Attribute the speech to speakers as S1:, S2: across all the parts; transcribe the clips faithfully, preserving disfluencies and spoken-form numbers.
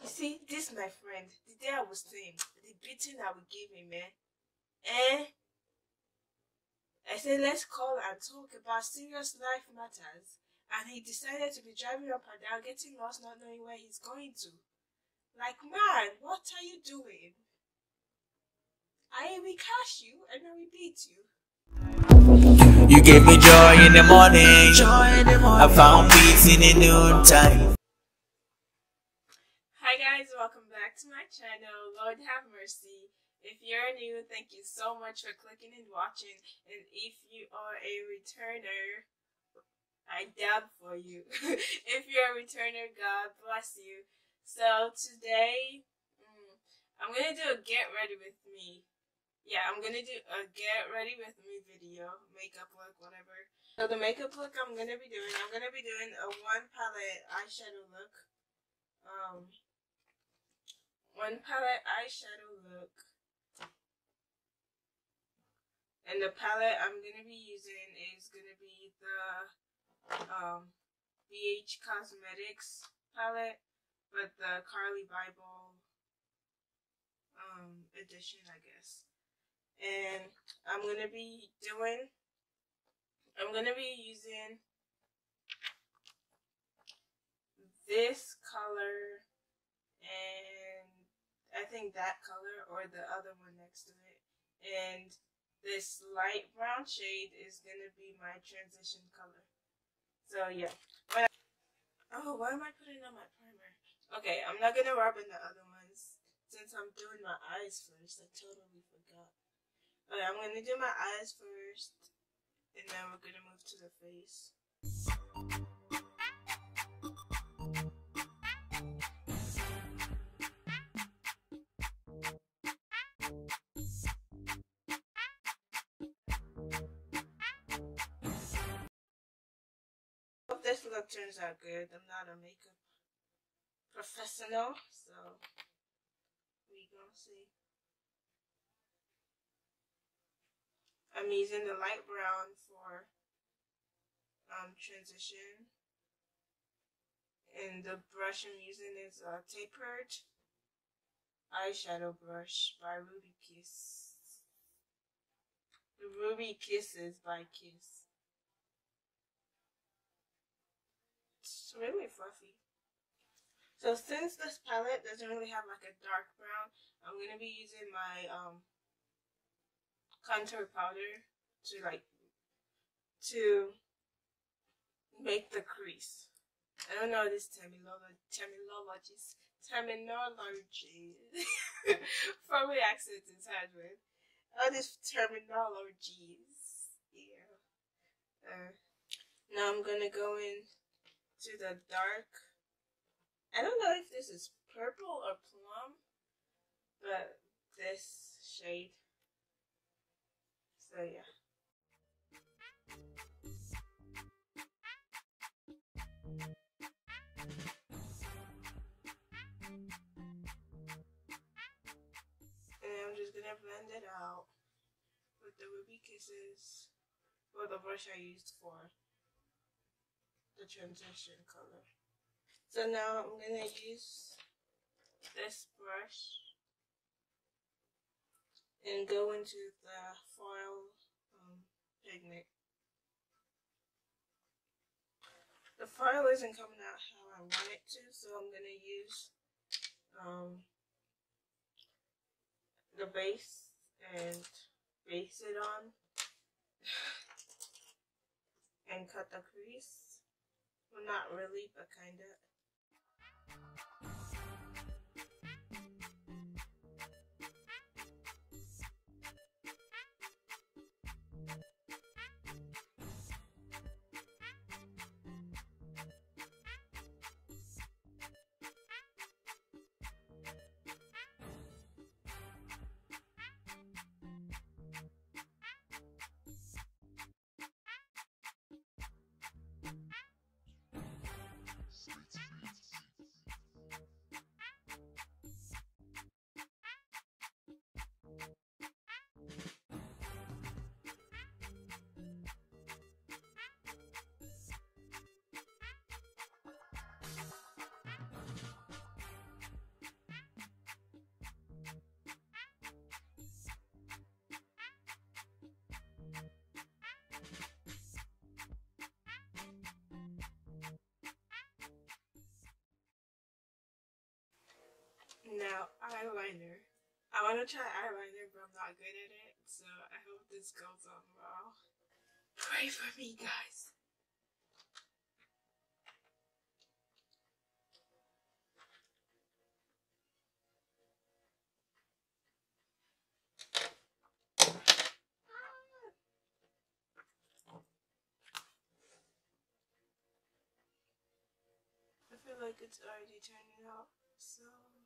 S1: You see, this my friend, the day I was saying, the beating I would give him, man. Eh? I said, let's call and talk about serious life matters. And he decided to be driving up and down, getting lost, not knowing where he's going to. Like, man, what are you doing? I will catch you and I will beat you.
S2: You gave me joy in the morning. Joy in the morning. I found peace in the noontime.
S1: Hi guys, welcome back to my channel. Lord have mercy. If you're new, thank you so much for clicking and watching. And if you are a returner, I doubt for you. If you're a returner, God bless you. So today, mm, I'm going to do a get ready with me. Yeah, I'm going to do a get ready with me video. Makeup look, whatever. So the makeup look I'm going to be doing, I'm going to be doing a one palette eyeshadow look. Um, one palette eyeshadow look. And the palette I'm going to be using is going to be the um, B H Cosmetics palette, but the Carly Bible um, edition, I guess. And I'm going to be doing, I'm going to be using this color and I think that color or the other one next to it. And this light brown shade is going to be my transition color. So yeah. When I, oh, why am I putting on my primer? Okay, I'm not going to rub in the other ones since I'm doing my eyes first. I totally forgot. Okay, I'm going to do my eyes first and then we're going to move to the face. Hope this look turns out good. I'm not a makeup professional, so we gonna see. I'm using the light brown for um, transition, and the brush I'm using is a tapered eyeshadow brush by Ruby Kiss. The Ruby Kisses by Kiss. It's really fluffy. So since this palette doesn't really have like a dark brown, I'm going to be using my um, contour powder to like, to make the crease. I don't know this terminology, terminologies, terminology. Probably accent is hard with. All these terminologies. Yeah. Uh, now I'm going to go in to the dark. I don't know if this is purple or plum, but this shade. So yeah. And I'm just gonna blend it out with the Ruby Kisses, or the brush I used for the transition color. So now I'm gonna use this brush and go into the foil um, pigment. The foil isn't coming out how I want it to, so I'm gonna use um, the base and base it on and cut the crease. Well, not really, but kinda. Now, eyeliner. I want to try eyeliner, but I'm not good at it, so I hope this goes on well. Pray for me, guys. I feel like it's already turning out, so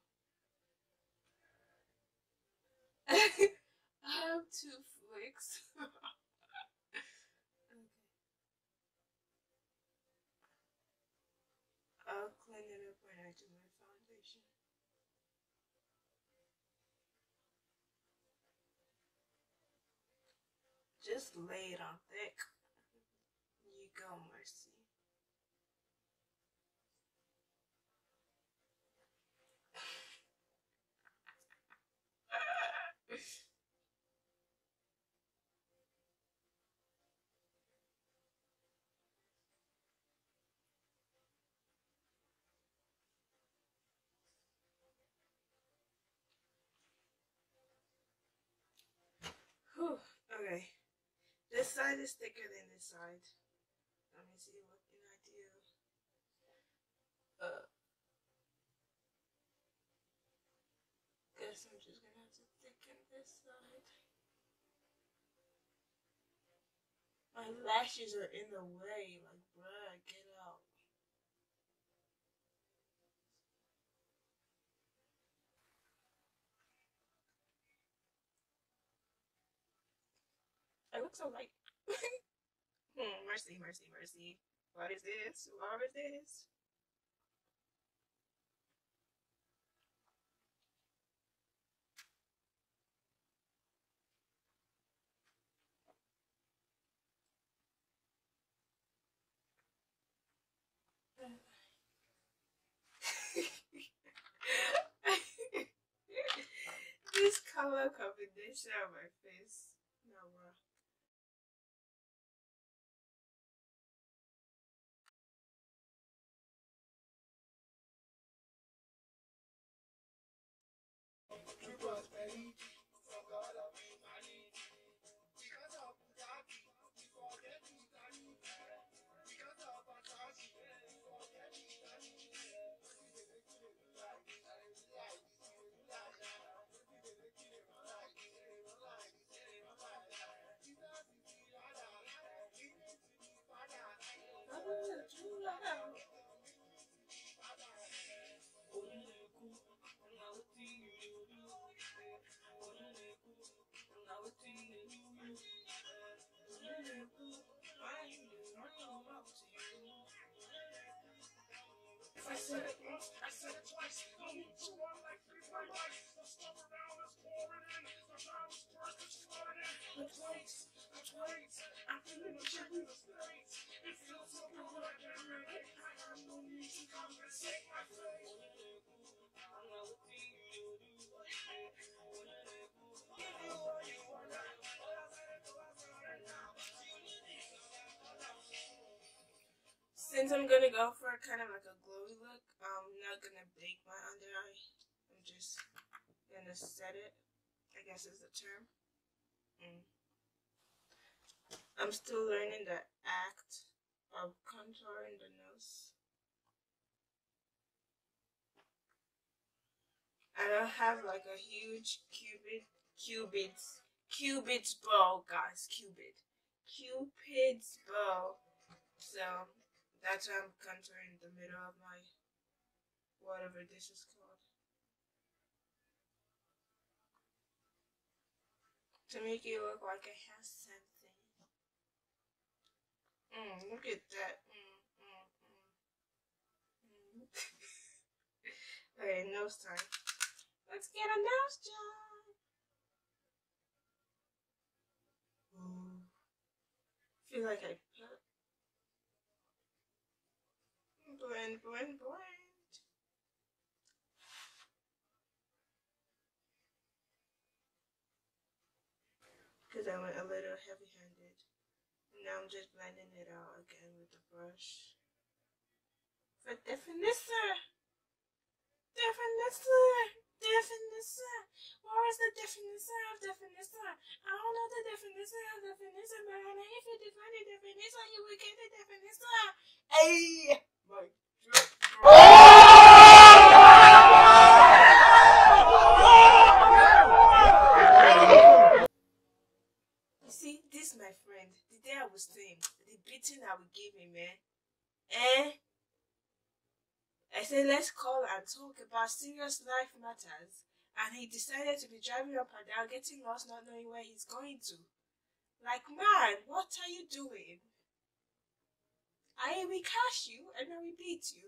S1: I have two flicks. Okay. I'll clean it up when I do my foundation. Just lay it on thick. You go, Mercy. Whew. Okay. This side is thicker than this side. Let me see what can I do. Uh, guess I'm just gonna have to thicken this side. My lashes are in the way. Like, bruh, get out. I look so light. Hmm, mercy, mercy, mercy. What is this? What is this? This color combination on my face. No, bro. I said it once, I said it twice. Don't need to run like three my life. The stuff around is pouring in. The crowd is burst, it's flooding in. The plates, the plates. I'm feeling the shit in the states. It feels so good, I can't relate. I have no need to compensate my fate. Since I'm gonna go for kind of like a glowy look, I'm not gonna bake my under eye. I'm just gonna set it, I guess is the term. Mm. I'm still learning the act of contouring the nose. I don't have like a huge cupid, cupid's, cupid's bow, guys, cupid. Cupid's bow. So that's why I'm contouring the middle of my, whatever this is called. To make it look like it has something. Mm, look at that. Mm, mm, mm. Mm. Okay, nose time. Let's get a nose job. Ooh. Feel like I put blend, blend, blend. Because I went a little heavy-handed. Now I'm just blending it out again with the brush. For definition. Definition. what's the definition of definition? I don't know the definition of definition, but I know if you define the definition, you will get the definition. Hey! My You see, this my friend, the day I was saying, the beating I would give him, man. Eh? I said, let's call and talk about serious life matters. And he decided to be driving up and down, getting lost, not knowing where he's going to. Like, man, what are you doing? I will catch you and I will beat you.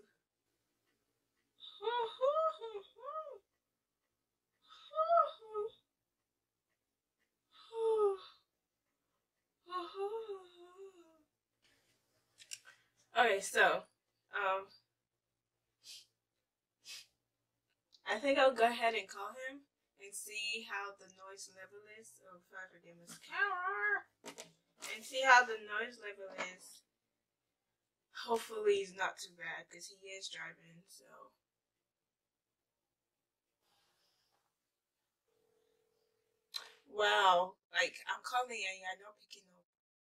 S1: Okay, so, um, I think I'll go ahead and call him and see how the noise level is. Oh, fuck, I gave his camera. And see how the noise level is. Hopefully he's not too bad because he is driving, so. Wow, like I'm calling and you're not picking up.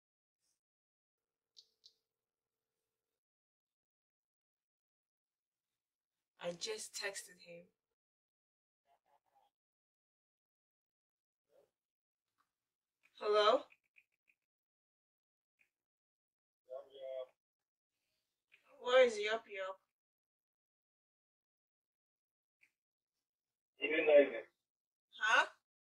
S1: I just texted him. Hello? Where is Yup Yup? Huh?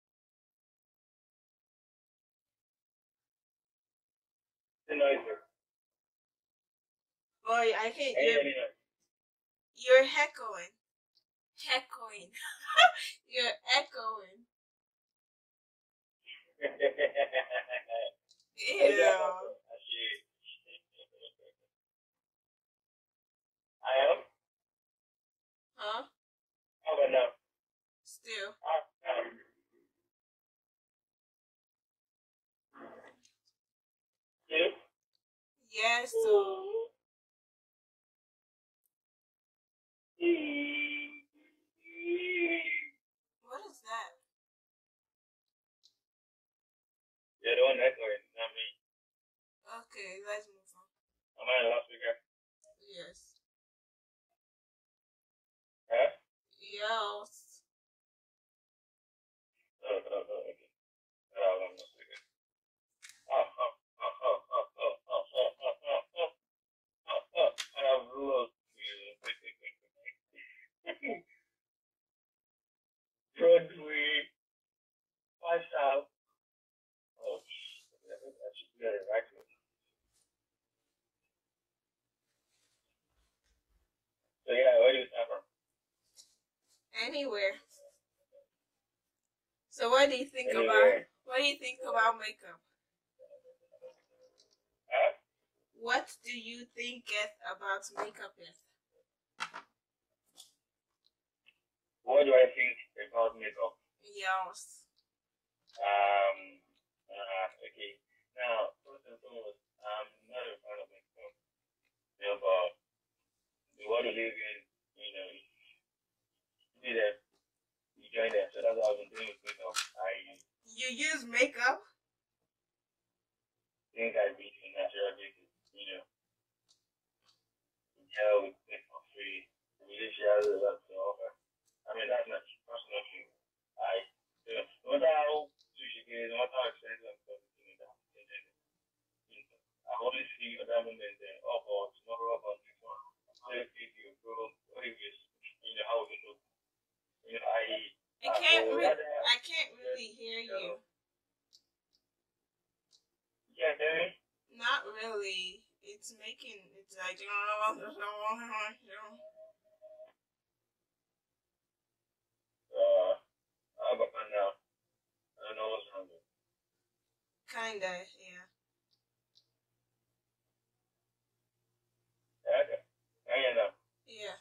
S1: Boy, I can't hear. You're echoing. Echoing. You're echoing. Ew.
S3: I am?
S1: Huh?
S3: How about now?
S1: Still.
S3: Um, you?
S1: Yes, so. What is that?
S3: You're the one echoing, not me.
S1: Okay, let's move on.
S3: Am I the last speaker?
S1: Yes.
S3: Huh?
S1: Yes.
S3: Oh, oh, oh, okay. Oh, I'm not speaking. Oh, oh, oh, oh, oh, oh, oh, oh, oh, oh, oh, oh, oh, I have lost you. Broadway, watch out. Oh, I think I should get it right. So yeah, where do you start from?
S1: Anywhere. So what do you think
S3: Anywhere.
S1: about what do you think about makeup?
S3: Huh?
S1: What do you think about makeup?
S3: What do I think about makeup?
S1: Yes.
S3: Um, uh, okay. Now, first and foremost, I'm not a fan of makeup. You know, but the world we live in, you know, you see them, you join them. So that's what I've been doing with makeup. I
S1: You use makeup?
S3: think I beat the natural basis, you know. Yeah, with makeup free. We really share a lot to offer. I mean, that's not personal thing. I, you know, no matter how sushi is, no matter how expensive I'm going to do that, I always see at that moment, then, up or tomorrow, up on this one. So if you go, or if you, you know, how we look. You know, I,
S1: I can't re- I can't really hear you.
S3: You can't hear me?
S1: Not really. It's making it's like
S3: Uh, how about now? I don't know what's wrong with it.
S1: Kinda, yeah.
S3: Yeah, okay. I hear now.
S1: Yeah.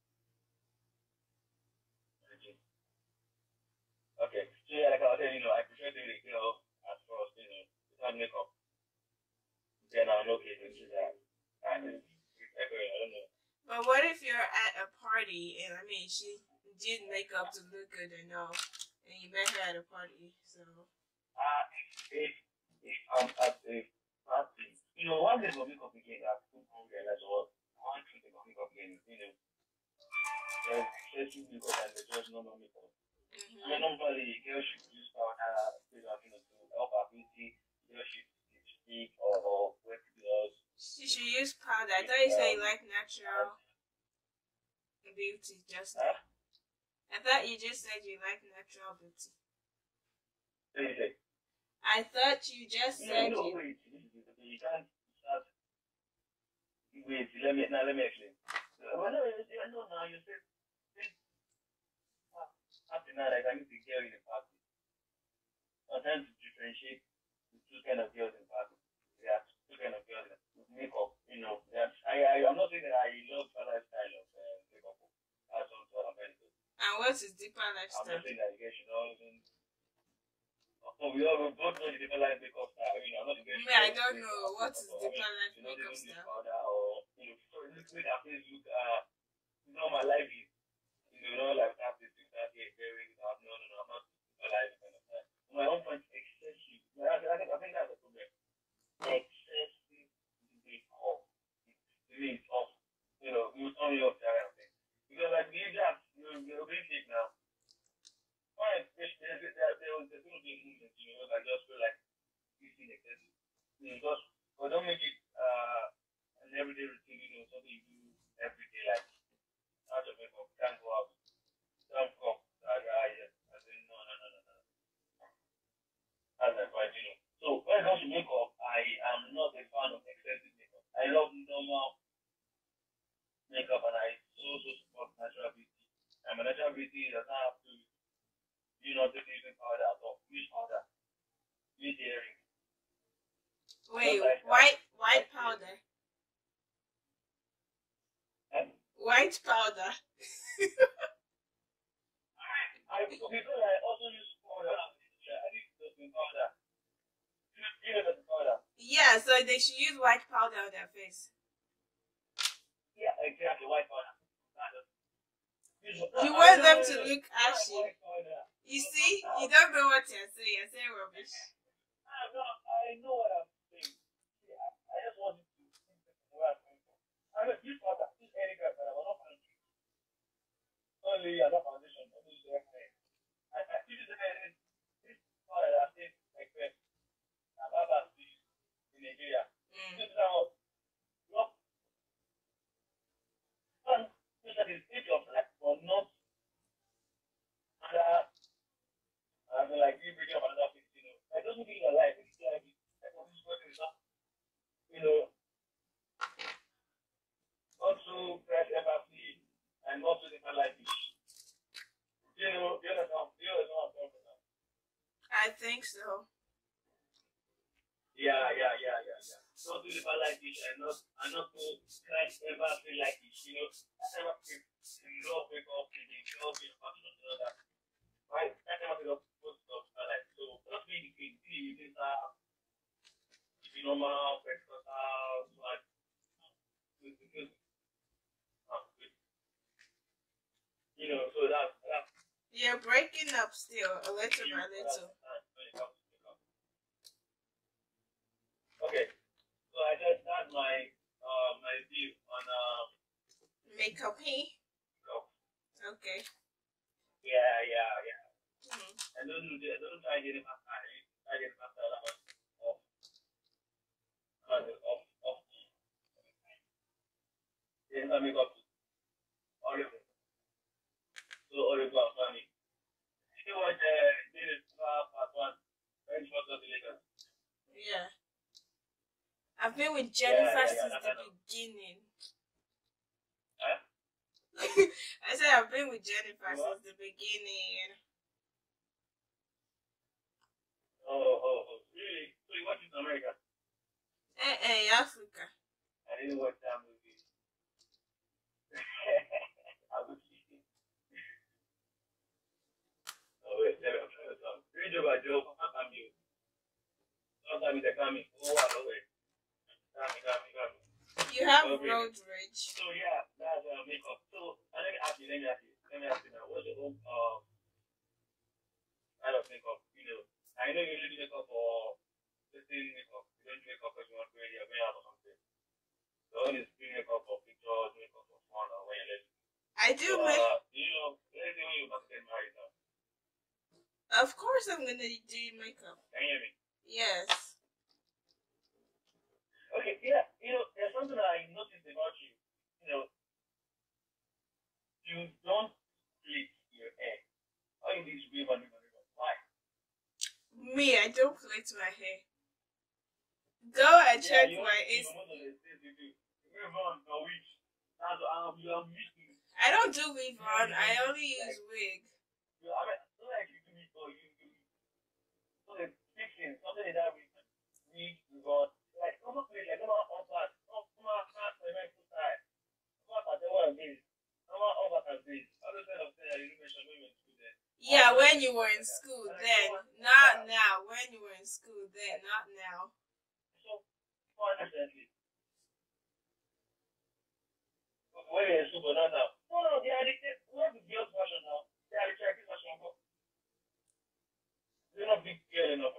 S3: Okay. So yeah, like I was saying, you know, I prefer doing the girl at first, you know, without makeup. Then I'm okay to do that. And it's echoing, I don't know.
S1: But what if you're at a party and I mean she did makeup to look good and all, and you met her at a party. So.
S3: Uh, if, if I'm at a party, you know, one day for me up again, I put on realize what one thing for me up again, you know, there's excessive makeup and there's just normal makeup. Mm-hmm. I mean, normally, girls should use powder, you know, to help her beauty. Girls should speak or, or wet gloves.
S1: She should use powder. I thought you said you like natural beauty just now. I thought you just said you like natural beauty.
S3: What did you say?
S1: I thought you just
S3: no,
S1: said
S3: no,
S1: you...
S3: wait. You can't start. Wait, let me, now let me explain. Well, no, I know now, you said, after now, like, I need to girl in the party. I'm trying to differentiate the two kind of girls in the party. Yeah, two kind of girls with makeup, you know. Yeah, I, I, I'm not saying that I love the lifestyle of uh, makeup. That's what I'm trying to do.
S1: And what is deeper
S3: I'm
S1: lifestyle?
S3: not saying that you guys should all even... Oh, we all we both know the different life makeup style. You know, I'm not the
S1: Me, I don't know. What is deeper life
S3: you know,
S1: makeup
S3: they don't use
S1: style?
S3: powder or, you know, so it looks like face look, uh, you know, my life is, you know, like that, this, that, yeah, very, no, no, no, I'm not alive kind of that. My own point is excessive. I think, I think that's the problem. Excessive makeup. It means off. You know, you tell me off that kind of thing. Because, like, you just, you're, you're being sick now. Fine, there, there, there, there was, there's going to be a movement, you know, I just feel like using excessive. Because, but don't make it uh, an everyday routine, you know, something you do every day, like, out of makeup, can't go out, don't come, I, I, I say, no, no, no, no, no. That's advice, you know. So, when it comes to makeup, I am not a fan of excessive makeup. I love normal makeup, and I so, so support natural beauty. And my natural beauty does not have to, you know, just using powder at all. Use powder. Use earrings.
S1: Wait,
S3: like
S1: white white powder.
S3: And
S1: White powder.
S3: I, okay, so I also use powder. I think it's powder. You know the powder.
S1: Yeah, so they should use white powder on their face.
S3: Yeah, exactly, white powder.
S1: You want them to look ashy. You see, you don't know what you're saying. You're saying rubbish.
S3: I know, I know what I'm saying. Yeah, I just want you to think where I'm coming from. I mean, use powder, use any kind of powder, but not foundation. Only other foundation, only use the hair. I I use the hair. This powder that tastes like this. I'm about to use in Nigeria. This is how not one that is age of black or not other. I mean, like you bring up another thing, you know. I don't think in life, it's like like this person is not, you know, not to press empathy and not to different life. You know, you understand, you understand what I'm talking about.
S1: I think so.
S3: Yeah, yeah, yeah, yeah, yeah. Not to different like this and not and not to try empathy like this, you know. I never feel in love with all things, love with passion and all that. Right? I never feel most of like so not being the case, you think that if you normal, breakfast house, like because you know, so that's that's
S1: You're breaking up still, a little by little.
S3: Okay, so I just that's my uh my view on um
S1: Makeup, hey?
S3: makeup.
S1: Okay.
S3: Yeah, yeah, yeah.
S1: Mm-hmm.
S3: I don't do I don't try getting past I I get past that off off off off. Then I make up all of it. So all of that funny. You know what uh did it part one very short of the later.
S1: Yeah. I've been with Jennifer
S3: yeah, yeah,
S1: since
S3: yeah,
S1: the
S3: no.
S1: beginning.
S3: Huh?
S1: I said I've been with Jennifer
S3: What?
S1: since the beginning.
S3: Oh, oh, oh, really? So you watch it in America?
S1: Eh, eh, Africa.
S3: I didn't watch that movie. I was kidding. Oh, wait, let me try to talk. Read about Joe, I'm you. Sometimes they're coming. Oh, I know it. Coming, coming, coming.
S1: You have
S3: Okay.
S1: road rage.
S3: So, yeah, that's uh, makeup. So, I let me ask you, let me ask you, let me ask you now, what's your own, um, of makeup, you know. I know you usually do makeup for certain makeup. You don't do makeup because you want to wear your going out or something. So all this do makeup for pictures, makeup for fun or when you're
S1: I do
S3: so,
S1: make.
S3: uh, you know, let's say when you're about to get married now.
S1: Of course, I'm gonna do makeup.
S3: Can you hear me?
S1: Yes.
S3: Okay, yeah, you know, there's something that I noticed about you. You know, you don't split your hair. All you do is wave and wave and wave. Why?
S1: Me, I don't plait my hair. Go and
S3: Yeah,
S1: check
S3: you
S1: my
S3: want to
S1: Insta.
S3: most of the things you do. Wave on a wig. That's what I'm, you are missing.
S1: I don't do weave on. I only use wig.
S3: You, I mean, not like you do it or you do it. So the fixing, something like that with wig, you got, like, come up with, like, come on, up back, come on, come on, come on, full side. Come on, I what I'm doing. Come on, up back and this. All those kind of things that you mentioned when you went to school there.
S1: Yeah, when you were in school then. Not now. When you were in school then, not now.
S3: So, honestly, when you're in school, but not now. No, no, they are the, what's the girls' version now? They are the Chinese version. They're not big girl enough.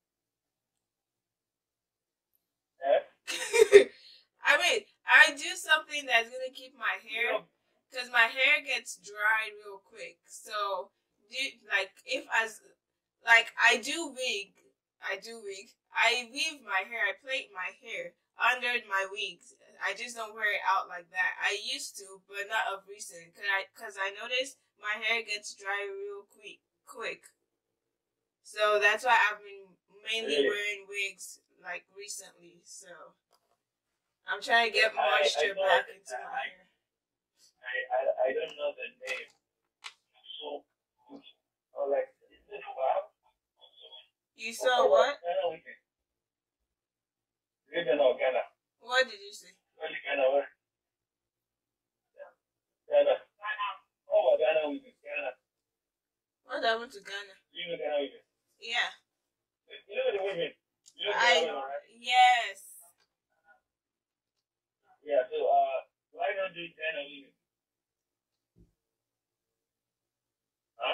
S3: Eh?
S1: I mean, I do something that's gonna keep my hair, because my hair gets dry real quick. So, do like if as like I do wig, I do wig. I weave my hair. I plait my hair under my wigs. I just don't wear it out like that. I used to, but not of recent. Cause I, cause I noticed my hair gets dry real quick, quick. So that's why I've been mainly wearing wigs like recently. So I'm trying to get moisture I, I back into my
S3: I,
S1: hair.
S3: I, I, I don't know the name. So good. Or like, is it wow?
S1: You saw what?
S3: Ghana weekend. Ghana or Ghana.
S1: What did you say?
S3: Ghana. Ghana. Oh, Ghana weekend. Ghana.
S1: What happened to Ghana?
S3: You know Ghana weekend?
S1: Yeah.
S3: You know the women? You know
S1: I
S3: women, right?
S1: yes.
S3: Yeah, so uh why not do Ghana weekend? Huh?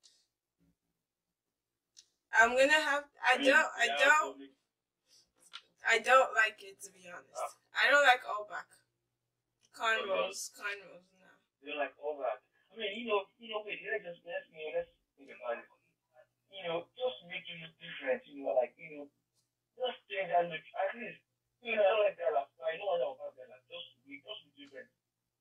S1: I'm gonna have I don't I don't I don't like it, to be honest. I don't like all back. Cornrows, cornrows, no.
S3: You don't like all back. I mean, you know, you know, wait, let's just let's you know, let's think about it. You know, just make it look different, you know, like, you know, just change that look. At least, you know, I don't like that. I know I don't have that. Just be just be different.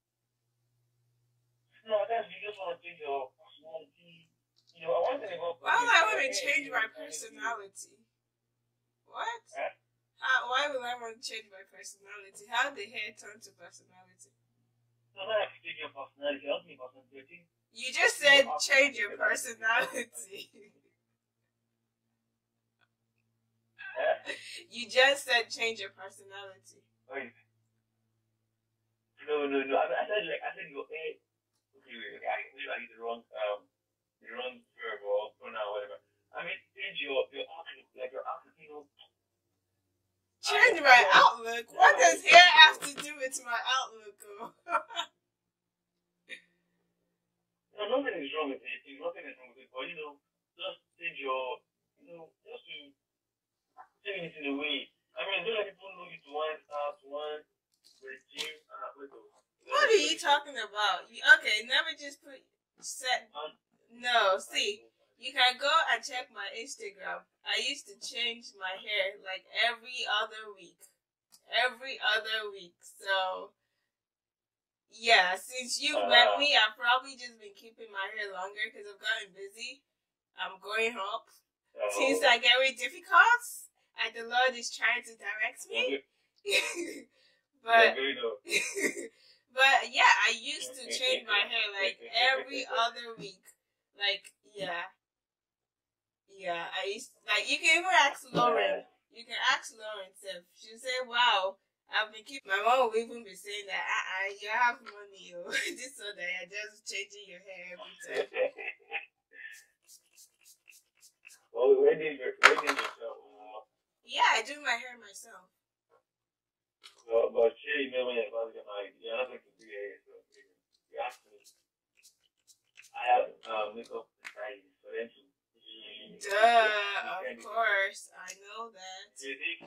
S3: No, that's you just want to change your personality. You know, I want to about
S1: why would I want to change my personality? What?
S3: Huh?
S1: How, why would I want to change my personality? How did hair turn to personality?
S3: No, not like change your personality. I don't think personality.
S1: You just said change your personality.
S3: Huh?
S1: You just said change your personality.
S3: Wait. No, no, no. I, I said like I said your hair. Okay, wait, okay. I maybe I used the wrong um the wrong verb or pronoun or whatever. I mean change your your outlook, like your outlook, you know.
S1: Change my outlook? What does hair have to do with my outlook?
S3: No, nothing is wrong with it. Nothing is wrong with it. But you know, just change your, you know, just to change it in a way. I mean, don't let people know you to one star, to one regime. Uh, wait,
S1: what are you talking about? You, okay, never just put set. No, see. You can go and check my Instagram. I used to change my hair like every other week. Every other week. So, yeah, since you've met me, I've probably just been keeping my hair longer because I've gotten busy. I'm growing up. Things are getting difficult. And the Lord is trying to direct me. but, but, yeah, I used to change my hair like every other week. Like, yeah. Yeah, I used to, like, you can even ask Lauren. You can ask Lauren if she'll say, wow, I've been keeping, my mom will even be saying that, uh-uh, you have money, oh, this or that, you're just changing your hair every time.
S3: Well, where did you, where did yourself?
S1: Yeah, I do my hair myself.
S3: Well, but sure, you know when you're about to get married, you're not going to do your hair, so you have to. I have uh, makeup design for them to
S1: Duh, of course. I know that.
S3: Okay.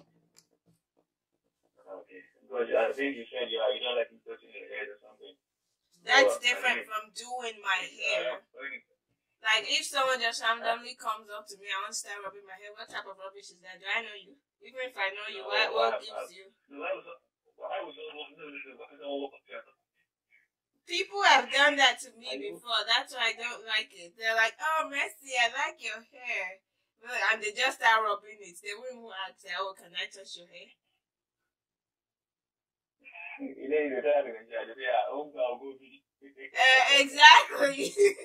S3: Because I think you said you, are, you don't like me touching your head or something.
S1: That's
S3: So,
S1: different
S3: I mean,
S1: from doing my hair. Like, if someone just randomly comes up to me, I want to start rubbing my hair. What type of rubbish is that? Do I know you? Even if I know you, what, what gives you? People have done that to me before. That's why I don't like it. They're like, oh, Messi, I like your hair. And they just start rubbing it. They wouldn't even ask, oh, can I touch your hair? Uh, exactly.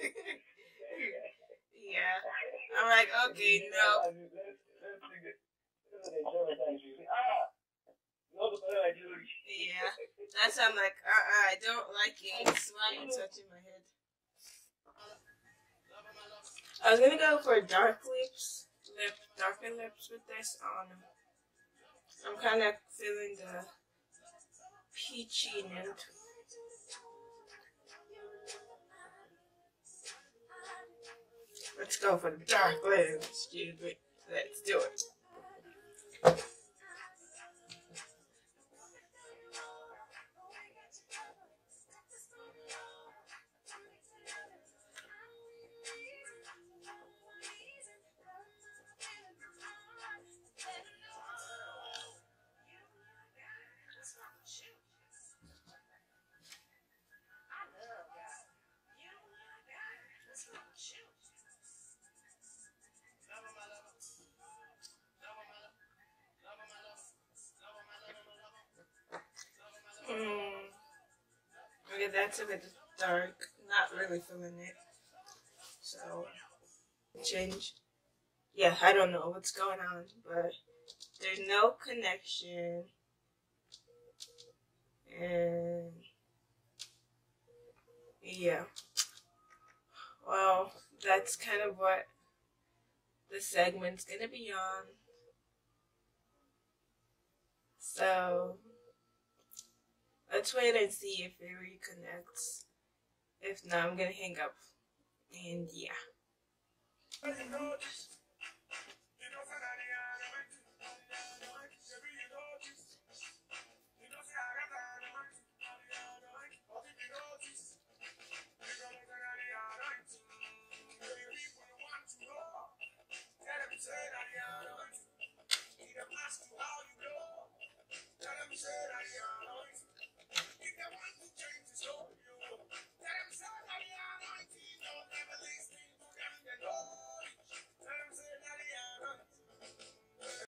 S1: Yeah. I'm like, okay, no. Yeah. That's why I'm like, uh-uh, I don't like it. Why are you touching my head? I was gonna go for dark lips, lip, darker lips with this on. I'm kind of feeling the peachy note. Let's go for the dark lips, dude. Let's do it. Mm. Okay, that's a bit dark. Not really feeling it. So, change. Yeah, I don't know what's going on, but there's no connection. And yeah. Well, that's kind of what the segment's gonna be on. So let's wait and see if it reconnects. If not, I'm gonna hang up. And yeah. Tell them say